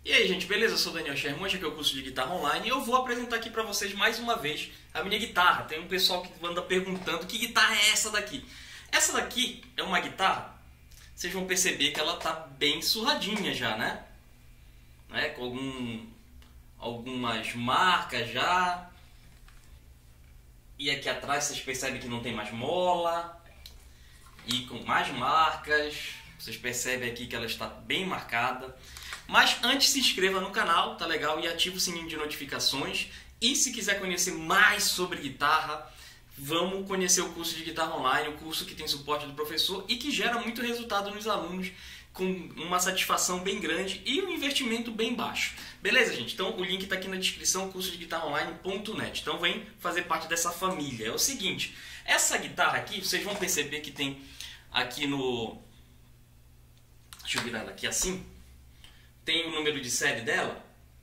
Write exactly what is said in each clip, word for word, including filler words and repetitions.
E aí, gente, beleza? Eu sou o Daniel Sherman, aqui é o curso de guitarra online e eu vou apresentar aqui pra vocês mais uma vez a minha guitarra. Tem um pessoal que anda perguntando que guitarra é essa daqui. Essa daqui é uma guitarra, vocês vão perceber que ela tá bem surradinha já, né? né? Com algum, algumas marcas já. E aqui atrás vocês percebem que não tem mais mola. E com mais marcas, vocês percebem aqui que ela está bem marcada. Mas antes se inscreva no canal, tá legal? E ative o sininho de notificações. E se quiser conhecer mais sobre guitarra, vamos conhecer o curso de guitarra online, o curso que tem suporte do professor e que gera muito resultado nos alunos, com uma satisfação bem grande e um investimento bem baixo. Beleza, gente? Então o link está aqui na descrição, curso de guitarra online ponto net. Então vem fazer parte dessa família. É o seguinte, essa guitarra aqui, vocês vão perceber que tem aqui no... Deixa eu virar ela aqui assim. Tem o número de série dela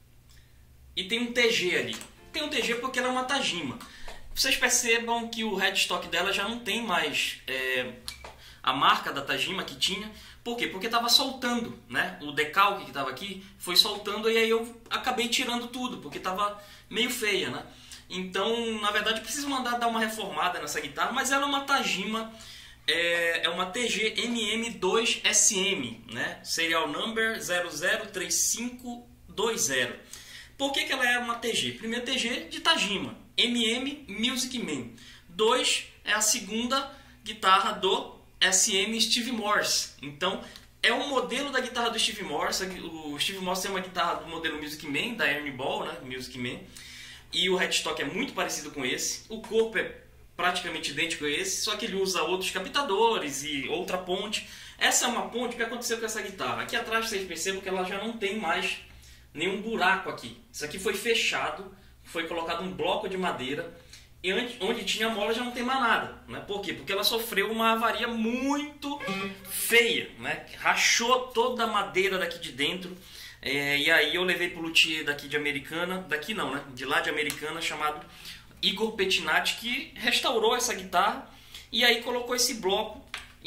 e tem um T G ali. Tem um T G porque ela é uma Tajima. Vocês percebam que o headstock dela já não tem mais é, a marca da Tajima que tinha. Por quê? Porque estava soltando, né? O decalque que estava aqui foi soltando e aí eu acabei tirando tudo, porque estava meio feia, né? Então, na verdade, eu preciso mandar dar uma reformada nessa guitarra, mas ela é uma Tajima, é, é uma T G M M dois S M, né? Serial number zero zero três cinco dois zero. Por que que ela é uma T G? Primeiro T G de Tajima, M M Music Man. dois é a segunda guitarra do S M Steve Morse. Então, é um modelo da guitarra do Steve Morse. O Steve Morse tem uma guitarra do modelo Music Man, da Ernie Ball, né? Music Man. E o headstock é muito parecido com esse. O corpo é praticamente idêntico a esse, só que ele usa outros captadores e outra ponte. Essa é uma ponte que aconteceu com essa guitarra. Aqui atrás vocês percebem que ela já não tem mais nenhum buraco aqui. Isso aqui foi fechado, foi colocado um bloco de madeira. E onde tinha mola já não tem mais nada, né? Por quê? Porque ela sofreu uma avaria muito feia, né? Rachou toda a madeira daqui de dentro. É, e aí eu levei pro luthier daqui de Americana, daqui não, né? De lá de Americana, chamado Igor Pettinati, que restaurou essa guitarra e aí colocou esse bloco.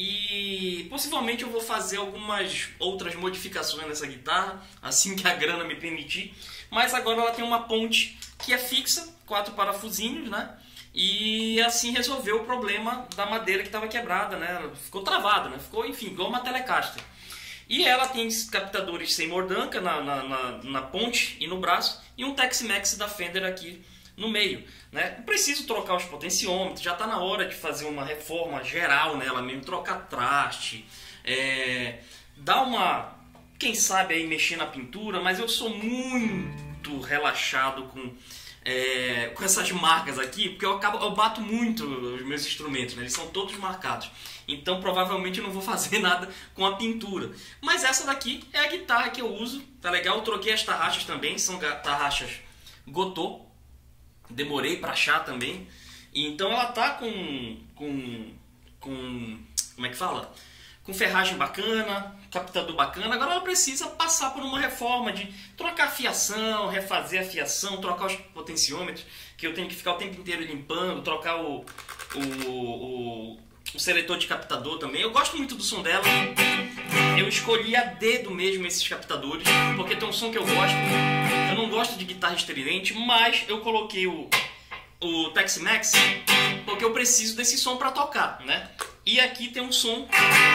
E possivelmente eu vou fazer algumas outras modificações nessa guitarra, assim que a grana me permitir. Mas agora ela tem uma ponte que é fixa, quatro parafusinhos, né? E assim resolveu o problema da madeira que estava quebrada, né? Ela ficou travada, né? Ficou, enfim, igual uma Telecaster. E ela tem captadores sem mordanca na, na, na, na ponte e no braço e um Tex-Mex da Fender aqui no meio, né? Não preciso trocar os potenciômetros, já está na hora de fazer uma reforma geral nela mesmo, trocar traste, é, dar uma, quem sabe aí mexer na pintura, mas eu sou muito relaxado com, é, com essas marcas aqui, porque eu, acabo, eu bato muito os meus instrumentos, né? Eles são todos marcados, então provavelmente eu não vou fazer nada com a pintura. Mas essa daqui é a guitarra que eu uso, tá legal? Eu troquei as tarraxas também, são tarraxas Gotô. Demorei para achar também. E então ela tá com, com, com... Como é que fala? Com ferragem bacana, captador bacana. Agora ela precisa passar por uma reforma de trocar a fiação, refazer a fiação, trocar os potenciômetros, que eu tenho que ficar o tempo inteiro limpando, trocar o, o, o, o seletor de captador também. Eu gosto muito do som dela. Eu escolhi a dedo mesmo esses captadores, porque tem um som que eu gosto. Eu não gosto de guitarra estridente, mas eu coloquei o, o Tex-Mex porque eu preciso desse som para tocar, né? E aqui tem um som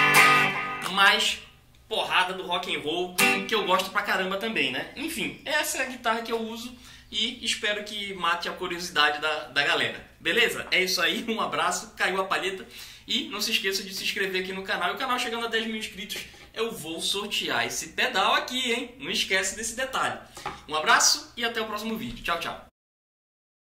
mais porrada do rock and roll, que eu gosto pra caramba também, né? Enfim, essa é a guitarra que eu uso e espero que mate a curiosidade da, da galera. Beleza? É isso aí, um abraço, caiu a palheta. E não se esqueça de se inscrever aqui no canal. E o canal chegando a dez mil inscritos, eu vou sortear esse pedal aqui, hein? Não esquece desse detalhe. Um abraço e até o próximo vídeo. Tchau, tchau.